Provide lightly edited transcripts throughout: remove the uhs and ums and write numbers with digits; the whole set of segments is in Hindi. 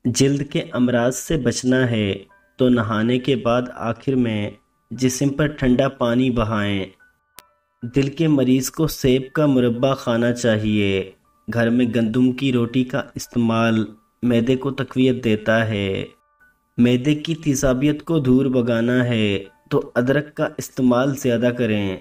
जिल्द के अमराज से बचना है तो नहाने के बाद आखिर में जिस्म पर ठंडा पानी बहाएं। दिल के मरीज को सेब का मुरब्बा खाना चाहिए। घर में गंदम की रोटी का इस्तेमाल मैदे को तकवीत देता है। मैदे की तेजाबियत को दूर भगाना है तो अदरक का इस्तेमाल ज़्यादा करें।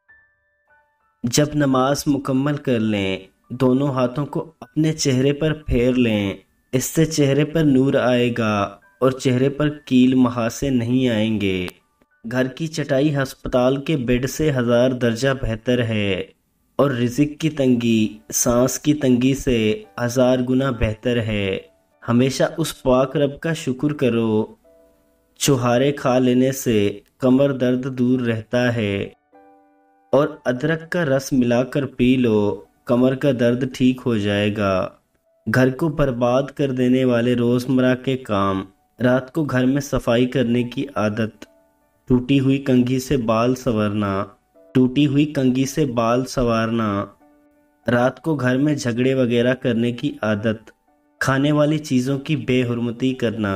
जब नमाज मुकम्मल कर लें, दोनों हाथों को अपने चेहरे पर फेर लें। इससे चेहरे पर नूर आएगा और चेहरे पर कील मुहासे नहीं आएंगे। घर की चटाई अस्पताल के बेड से 1000 दर्जा बेहतर है और रिज़्क की तंगी सांस की तंगी से 1000 गुना बेहतर है। हमेशा उस पाक रब का शुक्र करो। छुहारे खा लेने से कमर दर्द दूर रहता है और अदरक का रस मिलाकर पी लो, कमर का दर्द ठीक हो जाएगा। घर को बर्बाद कर देने वाले रोज़मर्रा के काम। रात को घर में सफाई करने की आदत। टूटी हुई कंघी से बाल संवरना। टूटी हुई कंघी से बाल संवारना। रात को घर में झगड़े वगैरह करने की आदत। खाने वाली चीज़ों की बेहुरमती करना।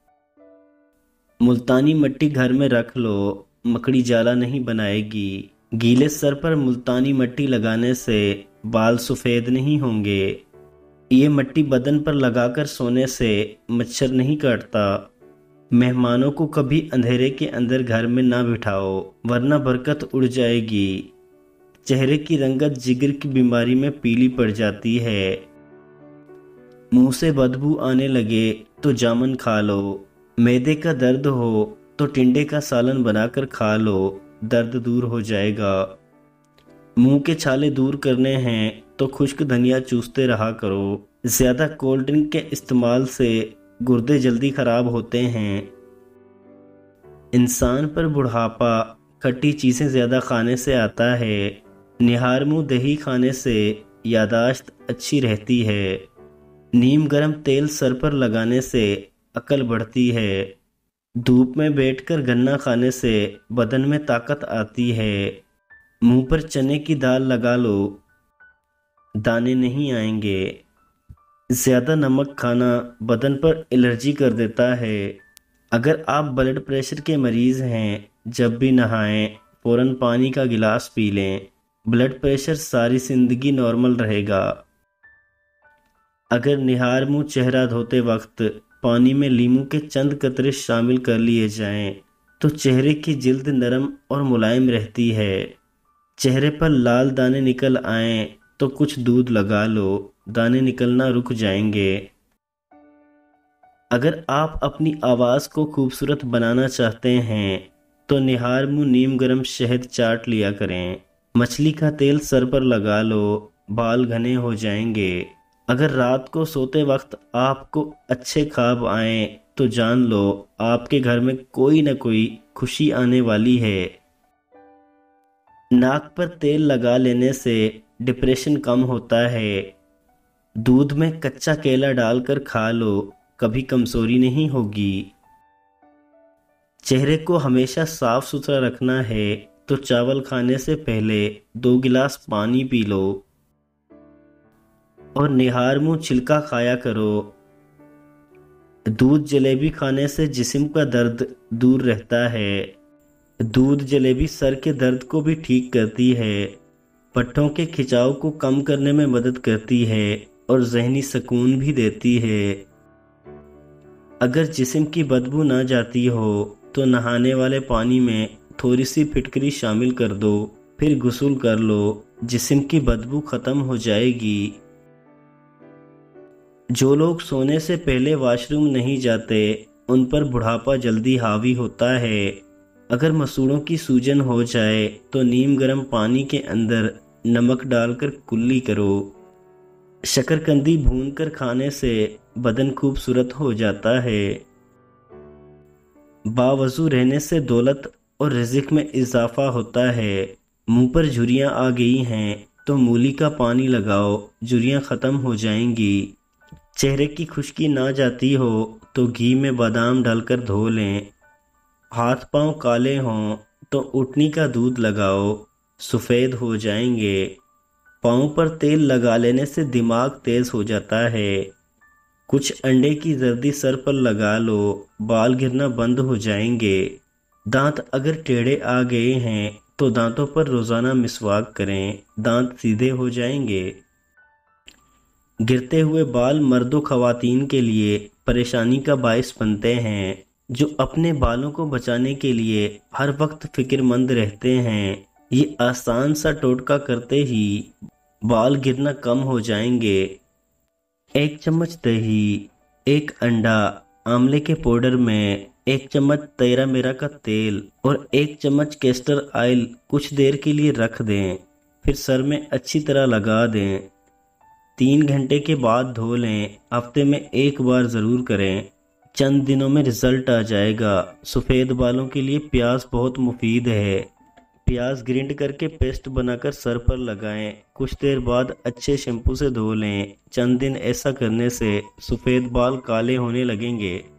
मुल्तानी मिट्टी घर में रख लो, मकड़ी जाला नहीं बनाएगी। गीले सर पर मुल्तानी मिट्टी लगाने से बाल सफ़ेद नहीं होंगे। ये मिट्टी बदन पर लगाकर सोने से मच्छर नहीं काटता। मेहमानों को कभी अंधेरे के अंदर घर में ना बिठाओ, वरना बरकत उड़ जाएगी। चेहरे की रंगत जिगर की बीमारी में पीली पड़ जाती है। मुंह से बदबू आने लगे तो जामुन खा लो। मैदे का दर्द हो तो टिंडे का सालन बनाकर खा लो, दर्द दूर हो जाएगा। मुंह के छाले दूर करने हैं तो खुश्क धनिया चूसते रहा करो। ज़्यादा कोल्ड ड्रिंक के इस्तेमाल से गुर्दे जल्दी खराब होते हैं। इंसान पर बुढ़ापा खट्टी चीज़ें ज़्यादा खाने से आता है। निहार मुंह दही खाने से यादाश्त अच्छी रहती है। नीम गर्म तेल सर पर लगाने से अकल बढ़ती है। धूप में बैठकर गन्ना खाने से बदन में ताकत आती है। मुंह पर चने की दाल लगा लो, दाने नहीं आएंगे। ज़्यादा नमक खाना बदन पर एलर्जी कर देता है। अगर आप ब्लड प्रेशर के मरीज़ हैं, जब भी नहाएं फ़ौरन पानी का गिलास पी लें। ब्लड प्रेशर सारी ज़िंदगी नॉर्मल रहेगा। अगर निहार मुंह चेहरा धोते वक्त पानी में लीमू के चंद कतरे शामिल कर लिए जाएं, तो चेहरे की जिल्द नरम और मुलायम रहती है। चेहरे पर लाल दाने निकल आएं तो कुछ दूध लगा लो, दाने निकलना रुक जाएंगे। अगर आप अपनी आवाज़ को खूबसूरत बनाना चाहते हैं तो निहार मुंह नीम गर्म शहद चाट लिया करें। मछली का तेल सर पर लगा लो, बाल घने हो जाएंगे। अगर रात को सोते वक्त आपको अच्छे ख्वाब आएं तो जान लो आपके घर में कोई न कोई खुशी आने वाली है। नाक पर तेल लगा लेने से डिप्रेशन कम होता है। दूध में कच्चा केला डालकर खा लो, कभी कमजोरी नहीं होगी। चेहरे को हमेशा साफ सुथरा रखना है तो चावल खाने से पहले 2 गिलास पानी पी लो और निहार मुंह छिलका खाया करो। दूध जलेबी खाने से जिस्म का दर्द दूर रहता है। दूध जलेबी सर के दर्द को भी ठीक करती है, पट्टों के खिंचाव को कम करने में मदद करती है और जहनी सुकून भी देती है। अगर जिस्म की बदबू ना जाती हो तो नहाने वाले पानी में थोड़ी सी फिटकरी शामिल कर दो, फिर गुस्ल कर लो, जिस्म की बदबू ख़त्म हो जाएगी। जो लोग सोने से पहले वॉशरूम नहीं जाते, उन पर बुढ़ापा जल्दी हावी होता है। अगर मसूड़ों की सूजन हो जाए तो नीम गर्म पानी के अंदर नमक डालकर कुल्ली करो। शकरकंदी भूनकर खाने से बदन खूबसूरत हो जाता है। बावजू रहने से दौलत और रिज़्क में इजाफा होता है। मुंह पर झुर्रियाँ आ गई हैं तो मूली का पानी लगाओ, झुर्रियाँ ख़त्म हो जाएंगी। चेहरे की खुश्की ना जाती हो तो घी में बादाम डालकर धो लें। हाथ पांव काले हों तो उटनी का दूध लगाओ, सफ़ेद हो जाएंगे। पाँव पर तेल लगा लेने से दिमाग तेज़ हो जाता है। कुछ अंडे की जर्दी सर पर लगा लो, बाल गिरना बंद हो जाएंगे। दांत अगर टेढ़े आ गए हैं तो दांतों पर रोजाना मिसवाक करें, दांत सीधे हो जाएंगे। गिरते हुए बाल मर्दों खवातीन के लिए परेशानी का बायस बनते हैं, जो अपने बालों को बचाने के लिए हर वक्त फिक्रमंद रहते हैं। ये आसान सा टोटका करते ही बाल गिरना कम हो जाएंगे। 1 चम्मच दही, 1 अंडा, आंवले के पाउडर में 1 चम्मच तेरा मेरा का तेल और 1 चम्मच कैस्टर ऑयल कुछ देर के लिए रख दें, फिर सर में अच्छी तरह लगा दें। 3 घंटे के बाद धो लें, हफ्ते में एक बार ज़रूर करें, चंद दिनों में रिजल्ट आ जाएगा। सफ़ेद बालों के लिए प्याज बहुत मुफीद है। प्याज ग्रिंड करके पेस्ट बनाकर सर पर लगाएं, कुछ देर बाद अच्छे शैम्पू से धो लें। चंद दिन ऐसा करने से सफ़ेद बाल काले होने लगेंगे।